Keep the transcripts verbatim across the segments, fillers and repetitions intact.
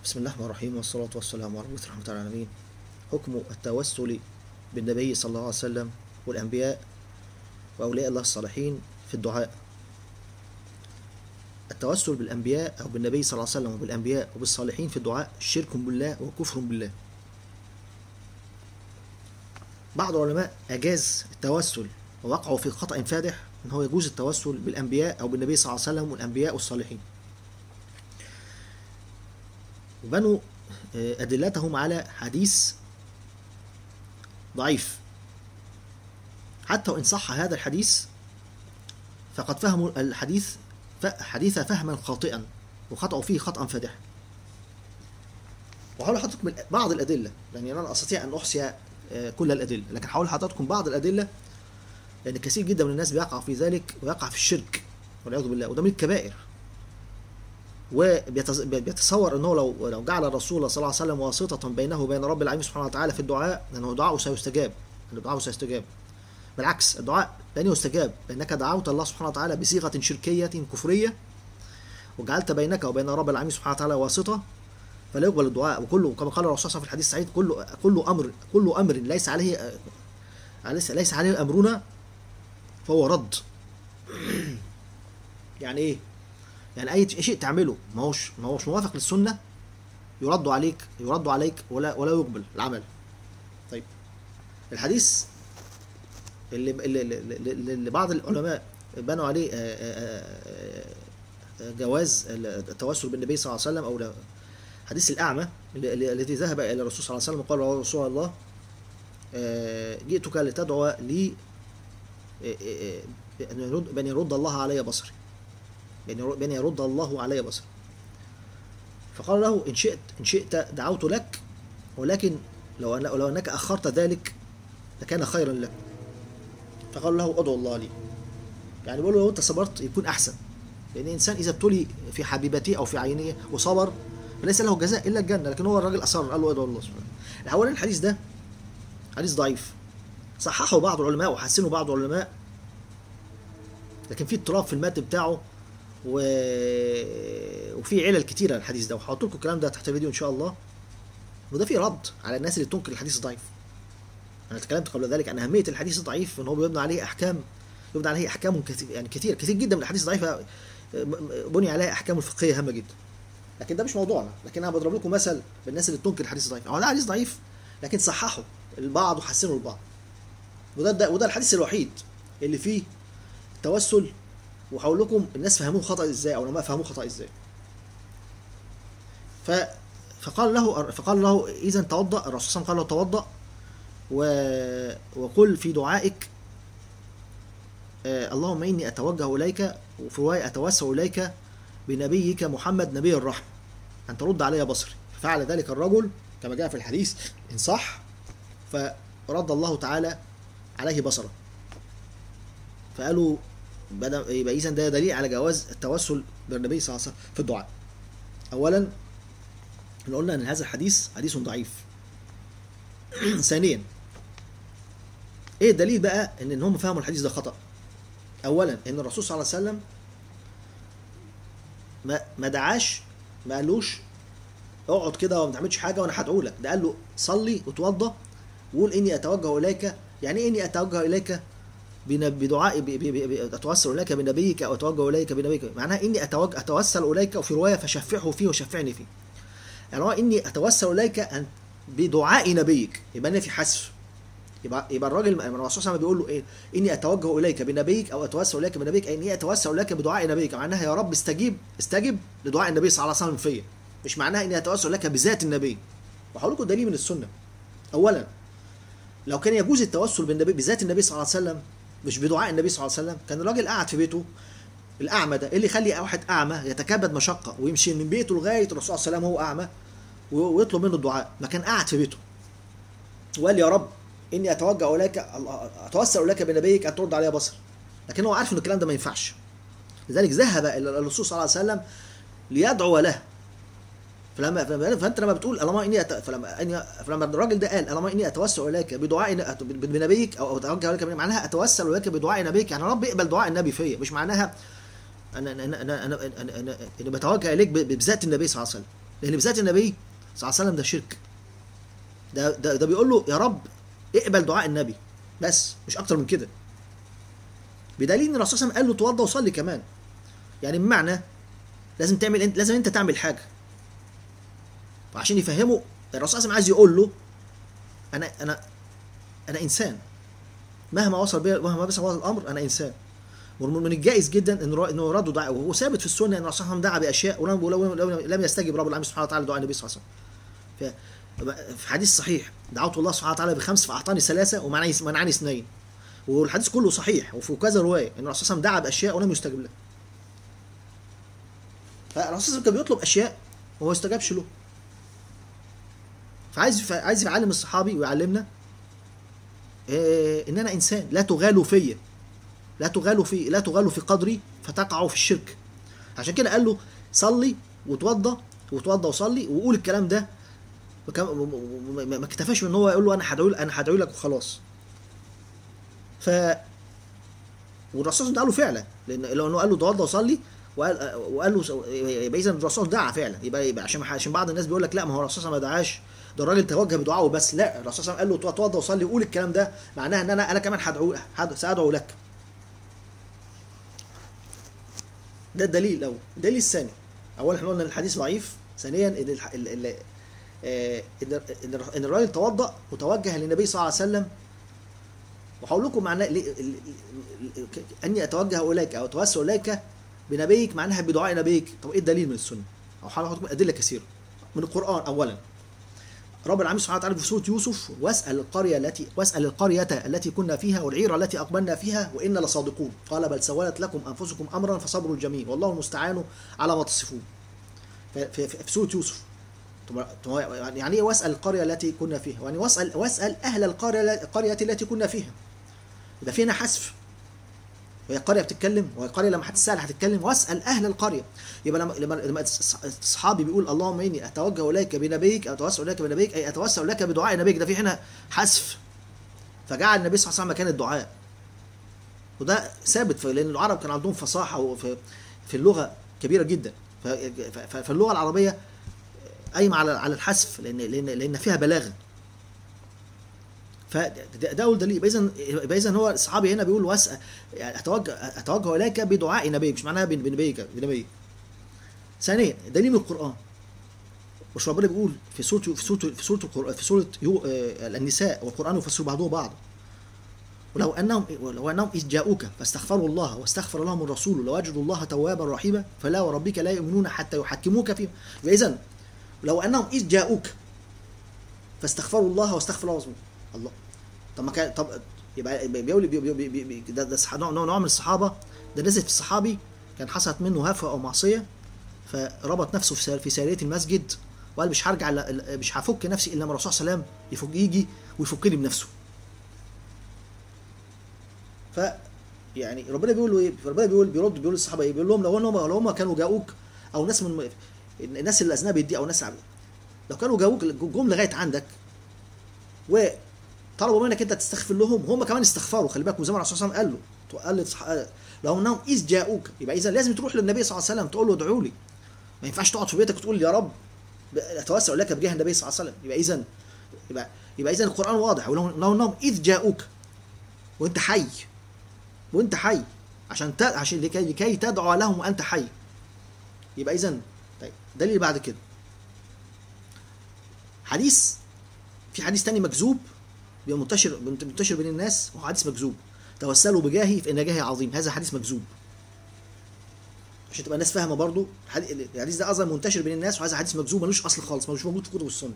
بسم الله الرحمن الرحيم، والصلاة والسلام على رحمة العالمين. حكم التوسل بالنبي صلى الله عليه وسلم والأنبياء وأولياء الله الصالحين في الدعاء. التوسل بالأنبياء أو بالنبي صلى الله عليه وسلم وبالأنبياء وبالصالحين في الدعاء شرك بالله وكفر بالله. بعض العلماء أجاز التوسل ووقعوا في خطأ فادح أن هو يجوز التوسل بالأنبياء أو بالنبي صلى الله عليه وسلم والأنبياء والصالحين، وبنوا أدلتهم على حديث ضعيف. حتى وإن صح هذا الحديث فقد فهموا الحديث حديث فهما خاطئا وخطأوا فيه خطأ فادحا. وحاول حضرتكم بعض الأدلة، لأن أنا أستطيع أن أحصي كل الأدلة، لكن حاول حضرتكم بعض الأدلة، لأن كثير جدا من الناس بيقع في ذلك ويقع في الشرك والعياذ بالله، وده من الكبائر. وبيتصور انه لو لو جعل الرسول صلى الله عليه وسلم واسطة بينه وبين رب العالمين سبحانه وتعالى في الدعاء، لانه دعاءه سيستجاب، ان دعاءه سيستجاب. بالعكس، الدعاء لن يستجاب، لانك دعوت الله سبحانه وتعالى بصيغة شركية كفرية، وجعلت بينك وبين رب العالمين سبحانه وتعالى واسطة، فلا يقبل الدعاء. وكله كما قال الرسول صلى الله عليه وسلم في الحديث السعيد: كل كل امر كل امر ليس عليه ليس عليه امرنا فهو رد. يعني ايه؟ يعني اي شيء تعمله ما هوش ما هوش موافق للسنه يرد عليك يرد عليك ولا ولا يقبل العمل. طيب، الحديث اللي اللي, اللي, اللي بعض العلماء بنوا عليه جواز التوسل بالنبي صلى الله عليه وسلم، او حديث الاعمى الذي ذهب الى الرسول صلى الله عليه وسلم وقال: يا رسول الله، جئتك لتدعو لي بأن يرد الله علي بصري، بأن يرد الله علي بصري. فقال له: إن شئت إن شئت دعوت لك، ولكن لو لو أنك أخرت ذلك لكان خيرا لك. فقال له: أدعو الله لي. يعني بيقول له لو أنت صبرت يكون أحسن، لأن الإنسان إذا ابتلي في حبيبته أو في عينيه وصبر فليس له جزاء إلا الجنة، لكن هو الراجل أصر قال له: أدعو الله سبحانه. أولا الحديث ده حديث ضعيف، صححه بعض العلماء وحسنه بعض العلماء، لكن في اضطراب في المتن بتاعه، و... وفي علل كتيره الحديث ده، وهحط لكم الكلام ده تحت الفيديو ان شاء الله. وده فيه رد على الناس اللي تنكر الحديث الضعيف. انا تكلمت قبل ذلك عن اهميه الحديث الضعيف، ان هو بيبنى عليه احكام يبنى عليه احكام كثير، يعني كتير كتير جدا من الاحاديث الضعيفه بني عليها احكام فقهيه هامه جدا. لكن ده مش موضوعنا، لكن انا بضرب لكم مثل بالناس اللي تنكر الحديث الضعيف. هو ده حديث ضعيف لكن صححه البعض وحسنه البعض، وده ده وده الحديث الوحيد اللي فيه توسل. وهقول لكم الناس فهموه خطأ ازاي، او لما فهموه خطأ ازاي. ف فقال له فقال له اذا توضأ. الرسول صلى الله عليه وسلم قال له: توضأ و... وقل في دعائك: آه اللهم اني اتوجه اليك، وفي روايه اتوسل اليك بنبيك محمد نبي الرحمه ان ترد علي بصري. ففعل ذلك الرجل كما جاء في الحديث ان صح، فرد الله تعالى عليه بصره. فقالوا بدأ يبقى إذن ده دليل على جواز التوسل بالنبي صلى الله عليه وسلم في الدعاء. أولا، احنا قلنا أن هذا الحديث حديث ضعيف. ثانيا، إيه الدليل بقى إن إن هم فهموا الحديث ده خطأ؟ أولا، إن الرسول صلى الله عليه وسلم ما ما دعاش، ما قالوش اقعد كده وما تعملش حاجة وأنا هدعو لك. ده قال له: صلي وتوضأ وقول إني أتوجه إليك. يعني إيه إني أتوجه إليك بدعاء اتوسل اليك بنبيك او اتوجه اليك بنبيك؟ معناها اني اتوجه اتوسل اليك، وفي روايه فشفعه فيه وشفعني فيه. يعني هو اني اتوسل اليك ان بدعاء نبيك، يبقى هنا في حذف. يبقى يبقى الراجل الرسول صلى الله عليه وسلم بيقول له ايه؟ اني اتوجه اليك بنبيك او اتوسل اليك بنبيك، اني اتوسل اليك بدعاء نبيك. معناها يا رب استجيب استجب لدعاء النبي صلى الله عليه وسلم فيا، مش معناها اني اتوسل اليك بذات النبي. وهقول لكم دليل من السنه. اولا، لو كان يجوز التوسل بالنبي بذات النبي صلى الله عليه وسلم مش بدعاء النبي صلى الله عليه وسلم، كان الراجل قاعد في بيته. الاعمى ده اللي يخلي واحد اعمى يتكبد مشقه ويمشي من بيته لغايه الرسول صلى الله عليه وسلم وهو اعمى ويطلب منه الدعاء؟ ما كان قاعد في بيته وقال: يا رب اني اتوجه اليك اتوسل اليك بنبيك ان ترد علي بصر. لكن هو عارف ان الكلام ده ما ينفعش، لذلك ذهب الى الرسول صلى الله عليه وسلم ليدعو له. فلما فانت لما بتقول اللهم اني أت... فلما فلما الراجل ده قال: اللهم اني اتوسل اليك بدعاء بنبيك او اتوجه اليك، معناها اتوسل اليك بدعاء نبيك. يعني رب اقبل دعاء النبي فيا، مش معناها انا انا انا انا انا, أنا, أنا بتوجه اليك بذات النبي صلى الله عليه وسلم. لان بذات النبي صلى الله عليه وسلم ده شرك. ده ده, ده بيقول له يا رب اقبل دعاء النبي بس، مش اكتر من كده. بدليل ان الرسول صلى الله عليه وسلم قال له توضى وصلي كمان. يعني بمعنى لازم تعمل انت، لازم انت تعمل حاجه. وعشان يفهمه الرسول صلى الله عليه وسلم عايز يقول له انا انا انا انسان، مهما وصل بي مهما بس وصل الامر انا انسان. ومن الجائز جدا انه انه رد دعاء، وهو ثابت في السنه ان الرسول صلى الله عليه وسلم دعا باشياء ولم لم يستجب رب العالمين سبحانه وتعالى دعاء النبي صلى الله عليه وسلم. في حديث صحيح دعوت الله سبحانه وتعالى بخمس فاعطاني ثلاثه ومنعني اثنين. والحديث كله صحيح، وفي كذا روايه ان الرسول صلى الله عليه وسلم دعا باشياء ولم يستجب له. فالرسول صلى الله عليه وسلم كان بيطلب اشياء وما يستجابش له. فعايز عايز يعلم الصحابي ويعلمنا إيه ان انا انسان، لا تغالوا فيا، لا تغالوا في لا تغالوا في قدري فتقعوا في الشرك. عشان كده قال له صلي وتوضى وتوضى وصلي وقول الكلام ده. ما اكتفاش من ان هو يقول له انا هدعو انا هدعو لك وخلاص. ف والرسول دعا له فعلا، لان لانه قال له توضى وصلي وقال وقال له يبقى اذا الرسول دعا فعلا. يبقى, يبقى عشان عشان بعض الناس بيقول لك لا ما هو الرسول ما دعاش، ده الراجل توجه بدعائه بس. لا، الرسول قال له توضى وصلي وقول الكلام ده، معناها ان انا انا كمان هدعو سادعو لك. ده الدليل الاول. الدليل الثاني، اولا احنا قلنا ان الحديث ضعيف. ثانيا ان ان ان الراجل توضأ وتوجه للنبي صلى الله عليه وسلم. وهقول لكم معناه اني اتوجه اليك او اتوسل اليك بنبيك، معناها بدعاء نبيك. طب ايه الدليل من السنه؟ او هقول لكم ادله كثيره من القران. اولا رب العالمين سبحانه وتعالى في سوره يوسف واسال القريه التي واسال القريه التي كنا فيها والعير التي اقبلنا فيها وانا لصادقون قال بل سولت لكم انفسكم امرا فصبر جميل والله المستعان على ما تصفون. في, في, في سوره يوسف. يعني ايه واسال القريه التي كنا فيها؟ يعني واسال واسال اهل القريه القريه التي كنا فيها. يبقى في هنا حذف، وهي قريه بتتكلم، وهي قريه لما هتسال هتتكلم. واسال اهل القريه. يبقى لما لما لما اصحابي بيقول اللهم اني اتوجه اليك بنبيك، اتوسل اليك بنبيك، اي اتوسل لك بدعاء نبيك، ده في هنا حذف. فجعل النبي صلى الله عليه وسلم مكان الدعاء. وده ثابت، لان العرب كان عندهم فصاحه وفي في اللغه كبيره جدا. فاللغه العربيه قايمه على على الحذف، لان لان لان فيها بلاغه. فده اول دليل. يبقى اذا يبقى اذا هو الصحابي هنا بيقول واسال يعني اتوجه اتوجه اليك بدعاء نبيك، مش معناها بنبيك بنبيك. ثانيا دليل من القران. مش ربنا بيقول في سوره في سوره في سوره القرآن في سوره النساء والقران يفسر بعضهم بعض. ولو انهم ولو انهم اذ جاءوك فاستغفروا الله واستغفر لهم الرسول لوجدوا الله توابا رحيما فلا وربك لا يؤمنون حتى يحكموك فيه. اذا لو انهم اذ جاءوك فاستغفروا الله واستغفر لهم الله. طب ما كان طب يبقى بيقول بي بي بي ده, ده نوع نوع من الصحابه ده نزل في الصحابي كان حصلت منه هفوه او معصيه، فربط نفسه في في ساريه المسجد وقال مش هرجع مش هفك نفسي الا لما الرسول صلى الله عليه وسلم يفك يجي ويفكني بنفسه. ف يعني ربنا بيقول له ايه؟ ربنا بيقول بيرد بيقول للصحابه ايه؟ بيقول لهم لو هم لو هم كانوا جاؤوك او ناس من الناس اللي الاذناب دي او ناس عبد. لو كانوا جاؤوك جم لغايه عندك وطلبوا منك انت تستغفر لهم، هم كمان استغفروا. خلي بالك، وزي ما الرسول صلى الله عليه وسلم قال له قال له لو انهم اذ جاؤوك، يبقى اذا لازم تروح للنبي صلى الله عليه وسلم تقول له ادعوا لي. ما ينفعش تقعد في بيتك وتقول يا رب اتوسل لك بجاه النبي صلى الله عليه وسلم. يبقى اذا يبقى يبقى اذا القران واضح. ولو انهم اذ جاؤوك وانت حي وانت حي عشان ت... عشان لكي لكي تدعو لهم وانت حي. يبقى اذا طيب دليل بعد كده حديث، في حديث تاني مكذوب منتشر منتشر بين الناس، وهو حديث مكذوب. توسلوا بجاهي فان جاهي عظيم. هذا حديث مكذوب عشان تبقى الناس فاهمه برضو. الحديث ده اصلا منتشر بين الناس، وهذا حديث مكذوب ملوش اصل خالص، ملوش موجود في كتب السنه.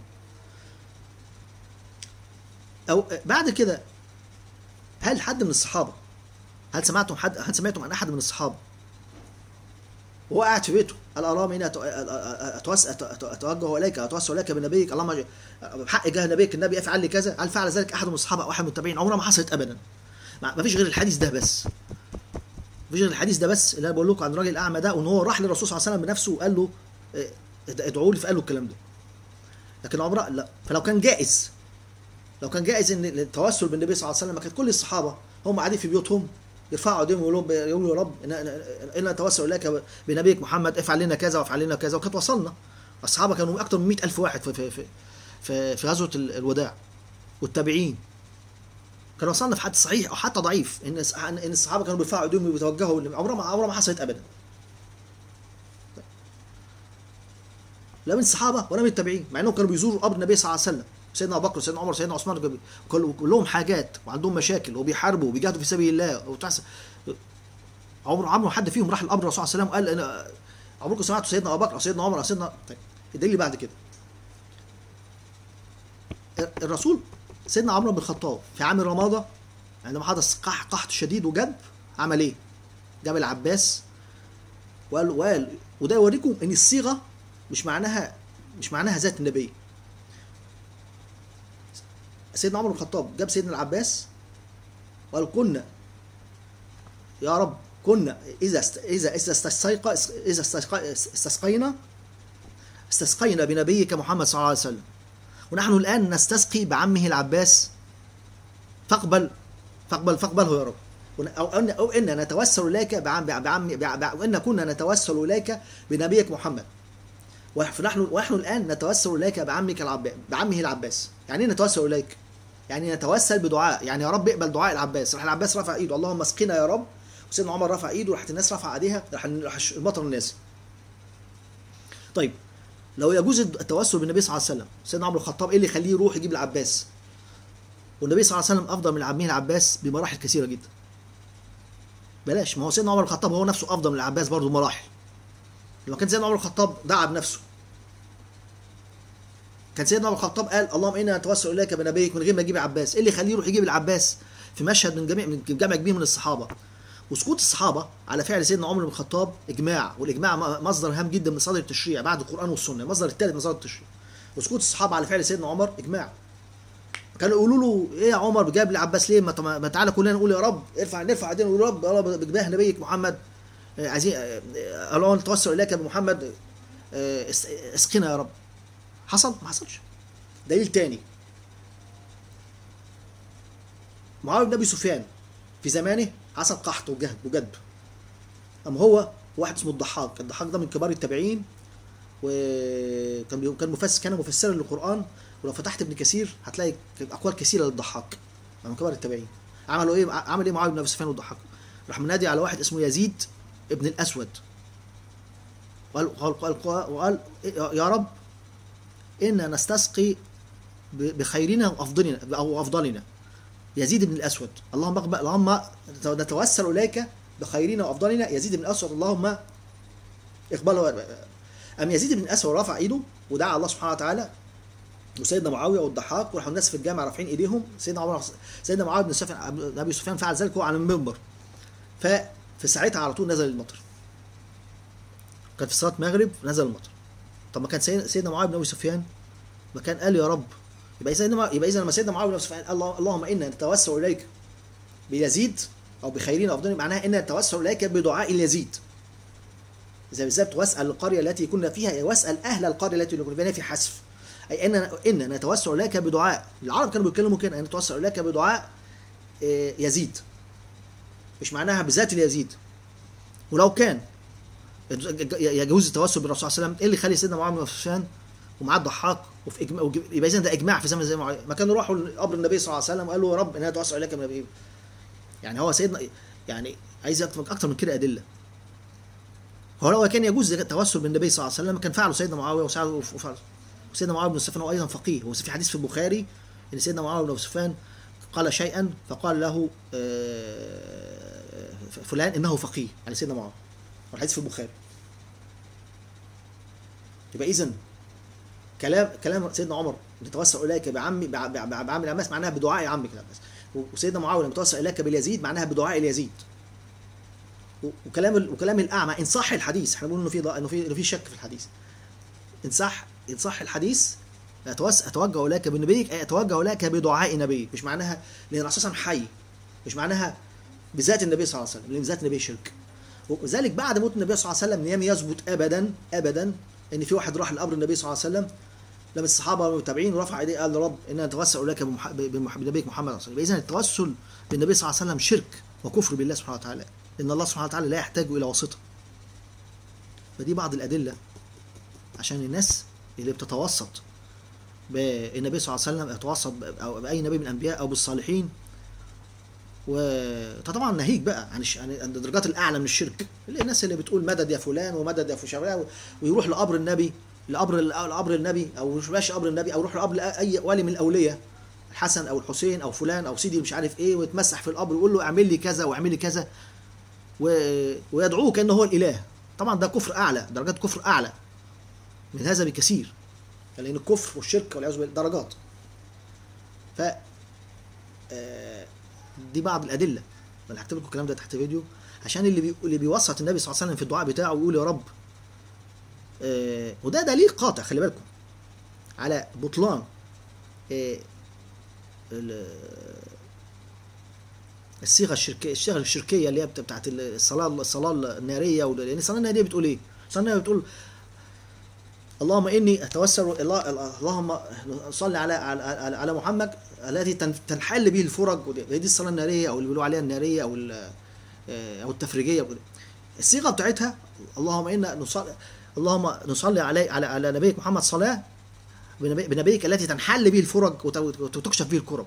او بعد كده هل حد من الصحابه هل سمعتم حد هل سمعتم عن احد من الصحابه وهو قاعد في بيته قال اللهم اني اتوجه اليك اتوسل اليك بنبيك اللهم بحق جاه نبيك النبي افعل لي كذا؟ هل فعل ذلك احد من الصحابه او احد من التابعين؟ عمرها ما حصلت ابدا. ما فيش غير الحديث ده بس. ما فيش غير الحديث ده بس اللي انا بقول لكم عن الراجل الاعمى ده، وان هو راح للرسول صلى الله عليه وسلم بنفسه وقال له ادعوا لي، فقال له الكلام ده. لكن عمرها لا. فلو كان جائز لو كان جائز ان التوسل بالنبي صلى الله عليه وسلم، ما كانت كل الصحابه هم قاعدين في بيوتهم يرفعوا ايديهم ويقولوا يقولوا يا رب ان اتوسل اليك بنبيك محمد افعل لنا كذا وافعل لنا كذا، وكانت وصلنا. الصحابه كانوا اكثر من مئة ألف واحد في في في في, في غزوه الوداع، والتابعين. كان وصلنا في حديث صحيح او حتى ضعيف ان ان الصحابه كانوا بيرفعوا ايديهم وبيتوجهوا، عمرها ما عمرها ما حصلت ابدا. لا من الصحابه ولا من التابعين، مع انهم كانوا بيزوروا قبر النبي صلى الله عليه وسلم، سيدنا ابو بكر وسيدنا عمر وسيدنا عثمان، كلهم حاجات وعندهم مشاكل وبيحاربوا وبيجاهدوا في سبيل الله. عمر عمر حد فيهم راح القبر الرسول صلى الله عليه وسلم قال انا عمركم سمعتوا سيدنا ابو بكر او سيدنا عمر او سيدنا؟ طيب الدليل بعد كده الرسول سيدنا عمرو بن الخطاب في عام الرمادة عندما حدث قحط شديد وجدب عمل ايه؟ جاب العباس وقال وقال وده يوريكم ان الصيغه مش معناها مش معناها ذات النبي. سيدنا عمر بن الخطاب جاب سيدنا العباس وقال كنا يا رب كنا اذا است اذا استسقى اذا استسقينا استسقينا بنبيك محمد صلى الله عليه وسلم، ونحن الان نستسقي بعمه العباس، فاقبل فاقبل فاقبله يا رب، او ان او ان نتوسل اليك بعم بعم وان كنا نتوسل اليك بنبيك محمد، ونحن ونحن الان نتوسل اليك بعمك العباس بعمه العباس. يعني ايه نتوسل اليك؟ يعني نتوسل بدعاء، يعني يا رب اقبل دعاء العباس. راح العباس رفع ايده اللهم اسقنا يا رب، وسيدنا عمر رفع ايده، راحت الناس رفع ايديها، راح المطر الناس. طيب لو يجوز التوسل بالنبي صلى الله عليه وسلم، سيدنا عمر بن الخطاب ايه اللي يخليه يروح يجيب العباس؟ والنبي صلى الله عليه وسلم افضل من عمه العباس بمراحل كثيره جدا. بلاش، ما هو سيدنا عمر بن الخطاب هو نفسه افضل من العباس برضه بمراحل. لما كان سيدنا عمر بن الخطاب دعا بنفسه، كان سيدنا عمر بن الخطاب قال اللهم انا نتوسل اليك بنبيك من غير ما يجيب العباس. ايه اللي يخليه يروح يجيب العباس في مشهد من جميع من جمع كبير من الصحابه؟ وسكوت الصحابه على فعل سيدنا عمر بن الخطاب اجماع، والاجماع مصدر هام جدا من مصادر التشريع بعد القران والسنه، المصدر الثالث من مصادر التشريع. وسكوت الصحابه على فعل سيدنا عمر اجماع. كانوا يقولوا له ايه يا عمر جاب لي عباس ليه؟ ما تعالى كلنا نقول يا رب، ارفع نرفع ايدينا ونقول يا رب يا رب بجاه نبيك محمد، عايزين اللهم نتوسل اليك بمحمد، اسقنا يا رب. حصل؟ ما حصلش. دليل تاني، معاويه بن ابي سفيان في زمانه حصل قحط وجهد وجدب، اما هو واحد اسمه الضحاك، الضحاك ده من كبار التابعين، وكان كان مفسر كان مفسرا للقران، ولو فتحت ابن كثير هتلاقي اقوال كثيره للضحاك من كبار التابعين. عملوا ايه؟ عمل ايه معاويه بن ابي سفيان والضحاك؟ راح منادي على واحد اسمه يزيد ابن الاسود، وقال قال قال وقال يا رب إنا نستسقي بخيرنا وأفضلنا أو أفضلنا. يزيد بن الأسود اللهم اقبل، اللهم نتوسل إليك بخيرنا وأفضلنا. يزيد بن الأسود اللهم اقبله. أم يزيد بن الأسود رفع إيده ودعا الله سبحانه وتعالى، وسيدنا معاوية والضحاك وراحوا الناس في الجامع رافعين إيديهم. سيدنا عمر سيدنا معاوية بن سفيان أبي سفيان فعل ذلك هو على المنبر، ففي ساعتها على طول نزل المطر. كان في صلاة المغرب نزل المطر. طب ما كان سيدنا معاويه بن ابي سفيان ما كان قال يا رب، يبقى اذا يبقى اذا لما سيدنا معاويه بن ابي سفيان قال اللهم انا نتوسل اليك بيزيد او بخيرنا افضل، معناها ان نتوسل اليك بدعاء اليزيد. اذا بالذات واسال القريه التي كنا فيها، واسال اهل القريه التي كنا فيها في حذف، اي ان ان نتوسل اليك بدعاء. العرب كانوا بيتكلموا كده، ان نتوسل اليك بدعاء يزيد، مش معناها بذات اليزيد. ولو كان يجوز التوسل بالرسول صلى الله عليه وسلم، ايه اللي يخلي سيدنا معاويه بن سفيان ومعاه الضحاك وفي اجماع، يبقى اذا ده اجماع في زمن زي معاويه؟ ما كانوا راحوا لقبر النبي صلى الله عليه وسلم وقالوا يا رب انا اتوسل اليك من النبي. يعني هو سيدنا يعني عايز اكتر من كده ادله. هو لو كان يجوز التوسل بالنبي صلى الله عليه وسلم كان فعله سيدنا معاويه وسعد وسيدنا معاويه بن سفيان هو ايضا فقيه. هو في حديث في البخاري ان سيدنا معاويه بن سفيان قال شيئا فقال له فلان انه فقيه، يعني سيدنا معاويه، والحديث في البخاري. يبقى اذا كلام كلام سيدنا عمر نتوسل اليك بعمي بعم العباس معناها بدعاء عمك العباس، وسيدنا معاويه نتوسل اليك باليزيد معناها بدعاء اليزيد. وكلام وكلام الاعمى ان صح الحديث، احنا بنقول انه في انه في انه في شك في الحديث، ان صح ان صح الحديث اتوجه اليك بنبيك، اي اتوجه اليك بدعاء نبيك، مش معناها لان اساسا حي، مش معناها بذات النبي صلى الله عليه وسلم، لان ذات النبي شرك. وذلك بعد موت النبي صلى الله عليه وسلم لم يثبت ابدا ابدا ان في واحد راح لقبر النبي صلى الله عليه وسلم لما الصحابه والمتابعين ورفع ايديه قال رب اننا نتوسل اليك بنبيك محمد صلى الله عليه وسلم. اذا التوسل بالنبي صلى الله عليه وسلم شرك وكفر بالله سبحانه وتعالى، ان الله سبحانه وتعالى لا يحتاج الى واسطه. فدي بعض الادله عشان الناس اللي بتتوسط بالنبي صلى الله عليه وسلم، يتوسط او باي نبي من الانبياء او بالصالحين. وطبعا ناهيك بقى عن عن الدرجات الاعلى من الشرك، اللي الناس اللي بتقول مدد يا فلان ومدد يا فلان، ويروح لقبر النبي، لقبر لقبر النبي، او مش ماشي قبر النبي، او يروح لقبر اي ولي من الاولياء، الحسن او الحسين او فلان او سيدي مش عارف ايه، ويتمسح في القبر ويقول له اعمل لي كذا واعمل لي كذا، و... ويدعوه كانه هو الاله. طبعا ده كفر اعلى، درجات كفر اعلى من هذا بكثير، لان الكفر والشرك والعياذ بالله درجات. ف دي بعض الادله، انا هكتب لكم الكلام ده تحت فيديو، عشان اللي بي... اللي بيوسط النبي صلى الله عليه وسلم في الدعاء بتاعه ويقول يا رب، آه وده دليل قاطع خلي بالكم على بطلان آه الصيغه الشركيه، الصيغه الشركيه اللي هي بتاعت الصلاه الصلاه الناريه، لان الصلاه الناريه بتقول ايه؟ الصلاه الناريه بتقول اللهم اني اتوسل الله، اللهم صل على على على محمد التي تنحل به الفرج، دي الصلاه الناريه او اللي بيقولوا عليها الناريه او او التفريجيه. الصيغه بتاعتها اللهم انا نصلي، اللهم نصلي علي على على نبيك محمد صلاه بنبيك التي تنحل به الفرج وتكشف به الكرب.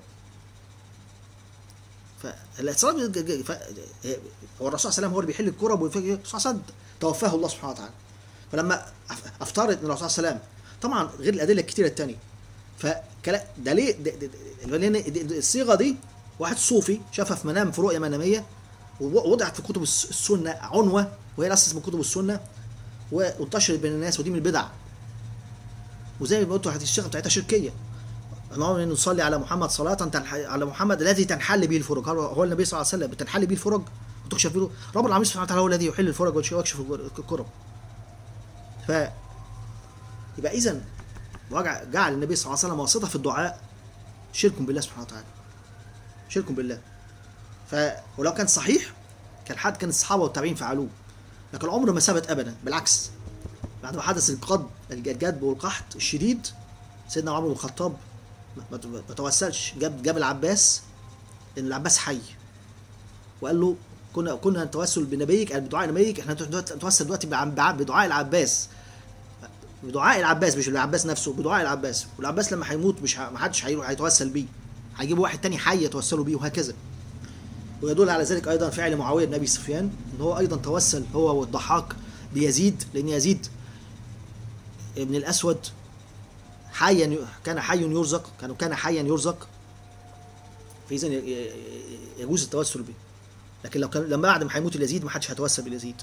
فالصلاه هو الرسول صلى الله عليه وسلم هو اللي بيحل الكرب، والرسول صلى الله عليه وسلم توفاه الله سبحانه وتعالى. فلما افترض ان الرسول صلى الله عليه وسلم، طبعا غير الادله الكتيره الثانيه، فكلا ده ليه لان الصيغه دي واحد صوفي شافها في منام، في رؤيه مناميه، ووضعت في كتب السنه عنوه، وهي اساس من كتب السنه وانتشرت بين الناس، ودي من البدع. وزي ما قلت الصيغه بتاعتها شركيه، اللهم ان نصلي على محمد صلاه على محمد الذي تنحل به الفرج، هو النبي صلى الله عليه وسلم بتنحل به الفرج وتكشف به رب العالمين سبحانه وتعالى، هو الذي يحل الفرج ويكشف الكرب. ف يبقى اذا جعل النبي صلى الله عليه وسلم واسطه في الدعاء شرك بالله سبحانه وتعالى، شرك بالله. ف ولو كان صحيح كان حد كان الصحابه والتابعين فعلوه، لكن عمره ما ثبت ابدا، بالعكس بعد ما حدث القض الجدب والقحط الشديد، سيدنا عمر بن الخطاب ما توسلش، جاب جاب العباس، ان العباس حي، وقال له كنا كنا نتوسل بنبيك بدعاء نبيك، احنا نتوسل دلوقتي بدعاء العباس، بدعاء العباس مش العباس نفسه، بدعاء العباس. والعباس لما هيموت مش ما حدش هيتوسل بيه، هيجيب واحد تاني حي يتوسلوا بيه، وهكذا. ويدل على ذلك ايضا فعل معاويه بن ابي سفيان، ان هو ايضا توسل هو والضحاك بيزيد، لان يزيد ابن الاسود حيا كان حي يرزق، كان كان حيا يرزق، فاذا يجوز التوسل به. لكن لو كان لما بعد ما هيموت اليزيد ما حدش هيتوسل باليزيد.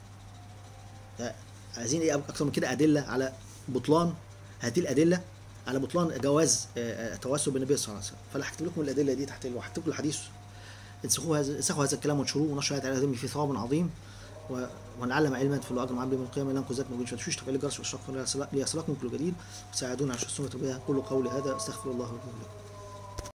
عايزين ايه اكتر من كده ادله على بطلان هذه الادله، على بطلان جواز التوسل بالنبي صلى الله عليه وسلم. فانا هكتب لكم الادله دي تحت، وهكتب لكم الحديث، انسخوه هذا انسخوا هذا الكلام وانشروه، ونشر هذا العلم في ثواب عظيم، ونعلم علما في الاجر مع يوم القيامه. لنكم ذات ما تشوش تفعيل الجرس والاشراق ليصلكم كل جديد، وساعدونا على السنه بها. كل قولي هذا استغفر الله لكم.